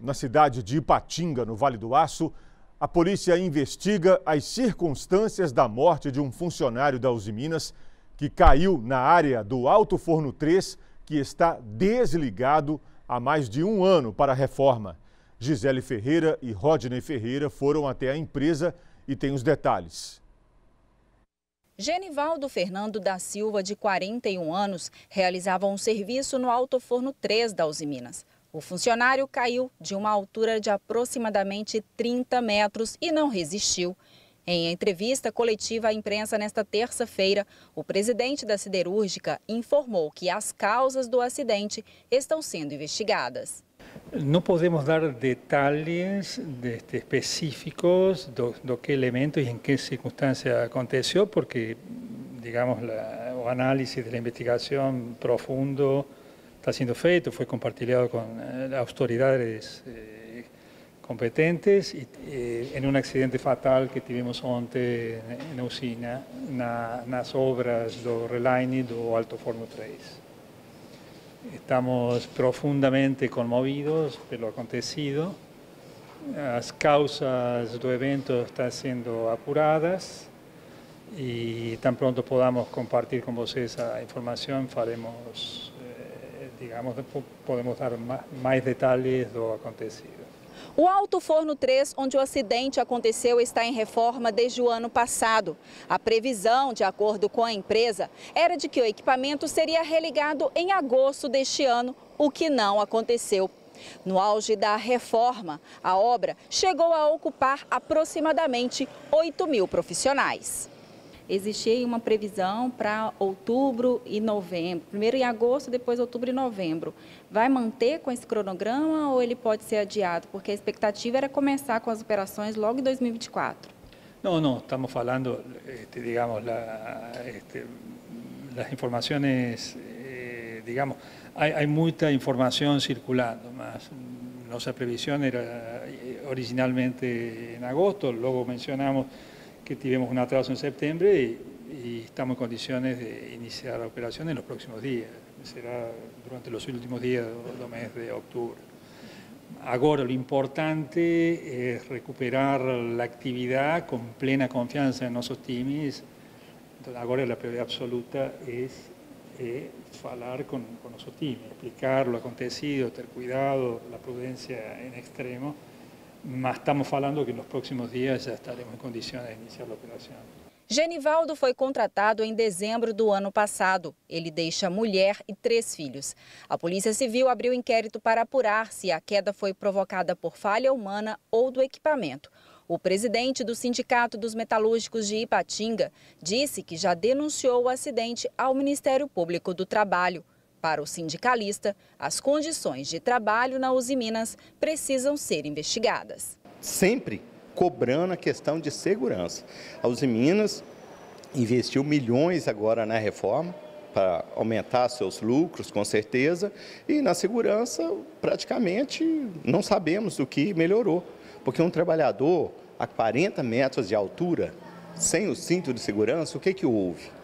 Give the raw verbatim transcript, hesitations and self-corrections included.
Na cidade de Ipatinga, no Vale do Aço, a polícia investiga as circunstâncias da morte de um funcionário da Usiminas que caiu na área do Alto Forno três, que está desligado há mais de um ano para a reforma. Gisele Ferreira e Rodney Ferreira foram até a empresa e têm os detalhes. Genivaldo Fernando da Silva, de quarenta e um anos, realizava um serviço no Alto Forno três da Usiminas. O funcionário caiu de uma altura de aproximadamente trinta metros e não resistiu. Em entrevista coletiva à imprensa nesta terça-feira, o presidente da siderúrgica informou que as causas do acidente estão sendo investigadas. Não podemos dar detalhes de, específicos do, do que elementos e em que circunstância aconteceu, porque, digamos, la, o análise da investigação profundo está sendo feito, foi compartilhado com as autoridades eh, competentes e, eh, em um acidente fatal que tivemos ontem na usina, na, nas obras do reline do Alto Forno três. Estamos profundamente conmovidos pelo acontecido. As causas do evento estão sendo apuradas e tão pronto podamos compartilhar com vocês a informação, faremos, eh, digamos, podemos dar mais detalhes do acontecido. O Alto Forno três, onde o acidente aconteceu, está em reforma desde o ano passado. A previsão, de acordo com a empresa, era de que o equipamento seria religado em agosto deste ano, o que não aconteceu. No auge da reforma, a obra chegou a ocupar aproximadamente oito mil profissionais. Existia uma previsão para outubro e novembro, primeiro em agosto, depois outubro e novembro. Vai manter com esse cronograma ou ele pode ser adiado? Porque a expectativa era começar com as operações logo em dois mil e vinte e quatro. Não, não, estamos falando, este, digamos, la, este, las informaciones, eh, digamos, hay, hay mucha información circulando, mas nuestra previsión era originalmente en agosto, luego mencionamos que tivemos un atraso en septiembre y, y estamos en condiciones de iniciar la operación en los próximos días. Será durante los últimos días del mes de octubre. Ahora, lo importante es recuperar la actividad con plena confianza en nuestros times. Entonces, ahora la prioridad absoluta es eh, hablar con, con nuestros times, explicar lo acontecido, tener cuidado, la prudencia en extremo. Mas estamos falando que nos próximos dias já estaremos em condições de iniciar a operação. Genivaldo foi contratado em dezembro do ano passado. Ele deixa mulher e três filhos. A Polícia Civil abriu inquérito para apurar se a queda foi provocada por falha humana ou do equipamento. O presidente do Sindicato dos Metalúrgicos de Ipatinga disse que já denunciou o acidente ao Ministério Público do Trabalho. Para o sindicalista, as condições de trabalho na Usiminas precisam ser investigadas. Sempre cobrando a questão de segurança. A Usiminas investiu milhões agora na reforma para aumentar seus lucros, com certeza, e na segurança praticamente não sabemos o que melhorou. Porque um trabalhador a quarenta metros de altura, sem o cinto de segurança, o que que houve?